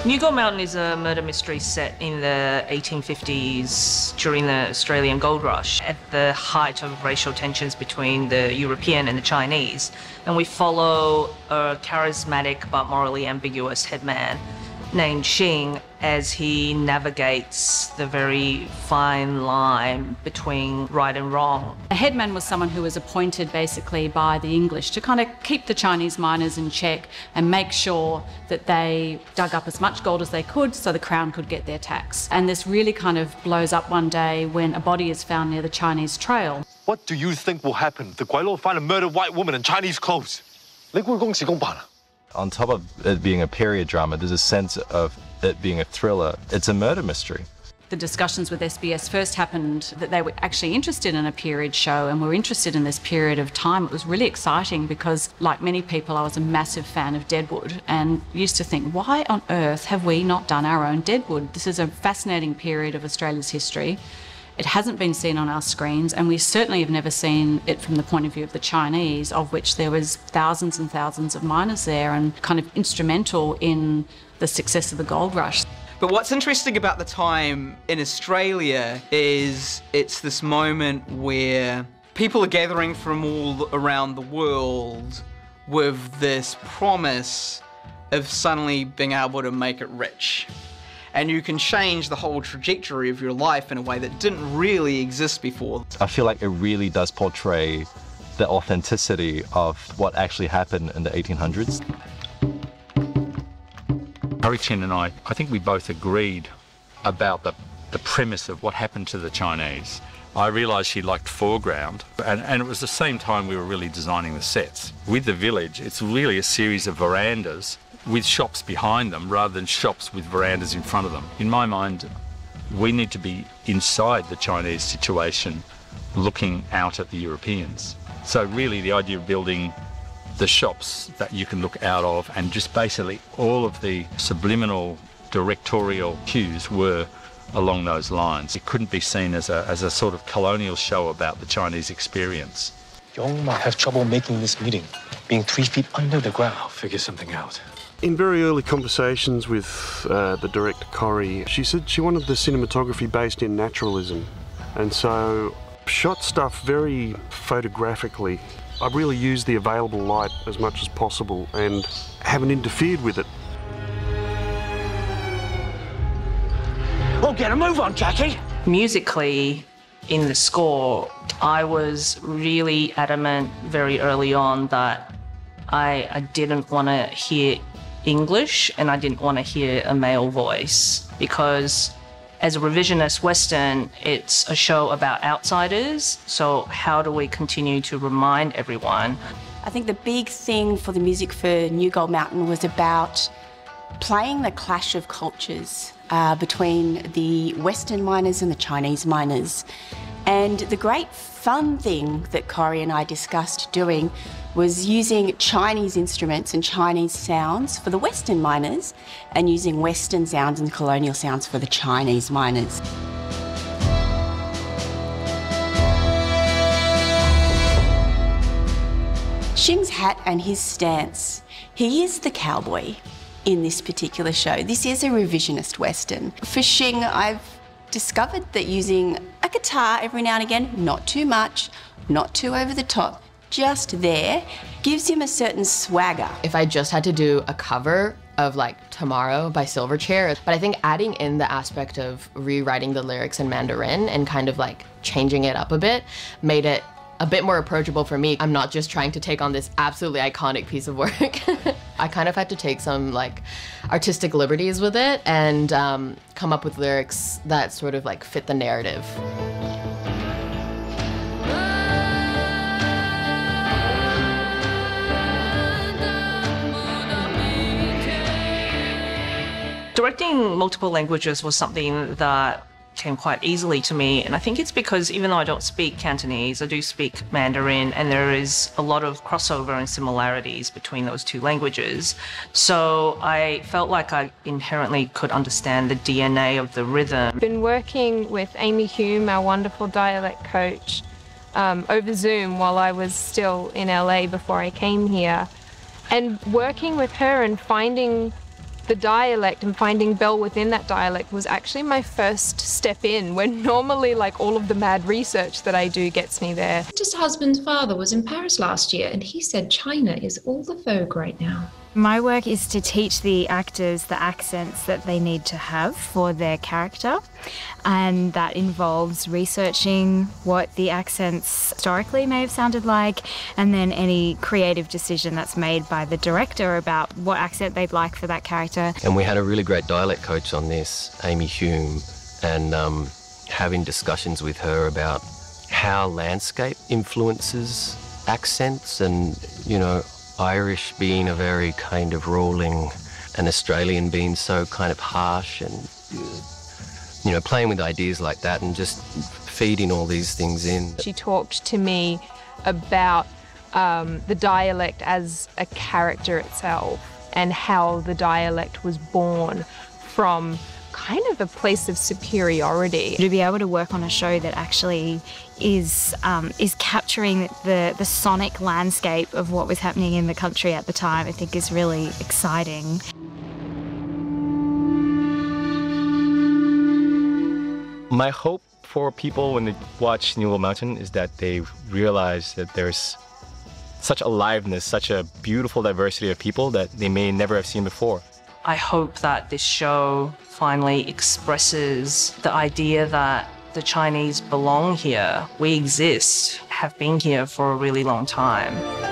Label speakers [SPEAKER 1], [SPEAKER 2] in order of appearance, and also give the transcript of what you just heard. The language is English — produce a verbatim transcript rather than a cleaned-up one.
[SPEAKER 1] New Gold Mountain is a murder mystery set in the eighteen fifties during the Australian gold rush at the height of racial tensions between the European and the Chinese. And we follow a charismatic but morally ambiguous headman named Xing as he navigates the very fine line between right and wrong.
[SPEAKER 2] A headman was someone who was appointed basically by the English to kind of keep the Chinese miners in check and make sure that they dug up as much gold as they could so the Crown could get their tax. And this really kind of blows up one day when a body is found near the Chinese trail.
[SPEAKER 3] What do you think will happen? The Guai Lo find a murdered white woman in Chinese clothes.
[SPEAKER 4] On top of it being a period drama, there's a sense of it being a thriller. It's a murder mystery.
[SPEAKER 2] The discussions with S B S first happened that they were actually interested in a period show and were interested in this period of time. It was really exciting because, like many people, I was a massive fan of Deadwood and used to think, why on earth have we not done our own Deadwood? This is a fascinating period of Australia's history. It hasn't been seen on our screens, and we certainly have never seen it from the point of view of the Chinese, of which there was thousands and thousands of miners there and kind of instrumental in the success of the gold rush.
[SPEAKER 5] But what's interesting about the time in Australia is it's this moment where people are gathering from all around the world with this promise of suddenly being able to make it rich. And you can change the whole trajectory of your life in a way that didn't really exist before.
[SPEAKER 4] I feel like it really does portray the authenticity of what actually happened in the eighteen hundreds.
[SPEAKER 6] Harry Chen and I, I think we both agreed about the, the premise of what happened to the Chinese. I realised she liked foreground, and, and it was the same time we were really designing the sets. With the village, it's really a series of verandas with shops behind them rather than shops with verandas in front of them. In my mind, we need to be inside the Chinese situation, looking out at the Europeans. So really the idea of building the shops that you can look out of, and just basically all of the subliminal directorial cues were along those lines. It couldn't be seen as a, as a sort of colonial show about the Chinese experience.
[SPEAKER 7] Young might have trouble making this meeting, being three feet under the ground.
[SPEAKER 3] I'll figure something out.
[SPEAKER 8] In very early conversations with uh, the director, Corrie, she said she wanted the cinematography based in naturalism. And so shot stuff very photographically. I really used the available light as much as possible and haven't interfered with it.
[SPEAKER 7] Well, get a move on, Jackie.
[SPEAKER 1] Musically, in the score, I was really adamant very early on that I, I didn't want to hear English and I didn't want to hear a male voice, because as a revisionist Western, it's a show about outsiders, so how do we continue to remind everyone?
[SPEAKER 9] I think the big thing for the music for New Gold Mountain was about playing the clash of cultures uh, between the Western miners and the Chinese miners. And the great fun thing that Corrie and I discussed doing was using Chinese instruments and Chinese sounds for the Western miners and using Western sounds and colonial sounds for the Chinese miners. Xing's hat and his stance. He is the cowboy in this particular show. This is a revisionist Western. For Xing, I've discovered that using a guitar every now and again, not too much, not too over the top, just there, gives him a certain swagger.
[SPEAKER 10] If I just had to do a cover of like Tomorrow by Silverchair, but I think adding in the aspect of rewriting the lyrics in Mandarin and kind of like changing it up a bit made it a bit more approachable for me. I'm not just trying to take on this absolutely iconic piece of work. I kind of had to take some like artistic liberties with it and um, come up with lyrics that sort of like fit the narrative.
[SPEAKER 1] Directing multiple languages was something that came quite easily to me, and I think it's because even though I don't speak Cantonese, I do speak Mandarin, and there is a lot of crossover and similarities between those two languages. So I felt like I inherently could understand the D N A of the rhythm.
[SPEAKER 11] I've been working with Amy Hume, our wonderful dialect coach, um, over Zoom while I was still in L A before I came here, and working with her and finding the dialect and finding Belle within that dialect was actually my first step in, when normally like all of the mad research that I do gets me there.
[SPEAKER 12] Just husband's father was in Paris last year and he said China is all the vogue right now.
[SPEAKER 13] My work is to teach the actors the accents that they need to have for their character, and that involves researching what the accents historically may have sounded like, and then any creative decision that's made by the director about what accent they'd like for that character.
[SPEAKER 14] And we had a really great dialect coach on this, Amy Hume, and um, having discussions with her about how landscape influences accents, and, you know, Irish being a very kind of rolling, and Australian being so kind of harsh, and, you know, playing with ideas like that and just feeding all these things in.
[SPEAKER 11] She talked to me about um, the dialect as a character itself, and how the dialect was born from kind of a place of superiority.
[SPEAKER 13] To be able to work on a show that actually is um, is capturing the, the sonic landscape of what was happening in the country at the time, I think is really exciting.
[SPEAKER 7] My hope for people when they watch New World Mountain is that they realize that there's such aliveness, such a beautiful diversity of people that they may never have seen before.
[SPEAKER 1] I hope that this show finally expresses the idea that the Chinese belong here, we exist, have been here for a really long time.